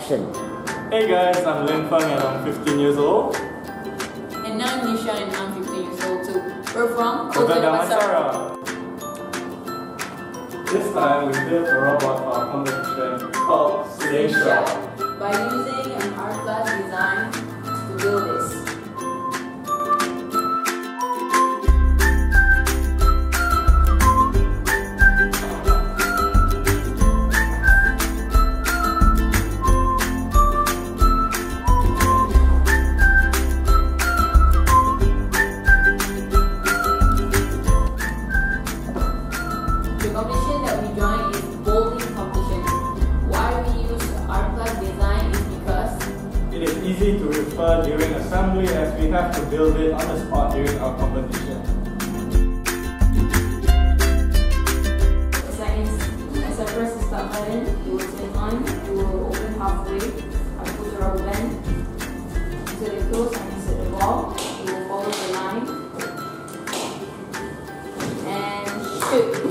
section. Hey guys, I'm Lin Feng and I'm 15 years old. And I'm Nisha and I'm 15 years old too. We're from Kota Damansara. This time we built a robot for our competition called SlingShot. By using an Roboplus design to build this. The competition that we joined is bowling competition. Why we use the Roboplus design is because it is easy to refer during assembly as we have to build it on the spot during our competition. as I press the start button, it will turn on, it will open halfway. I put the rubber band until it closes and insert the ball. It will follow the line and shoot.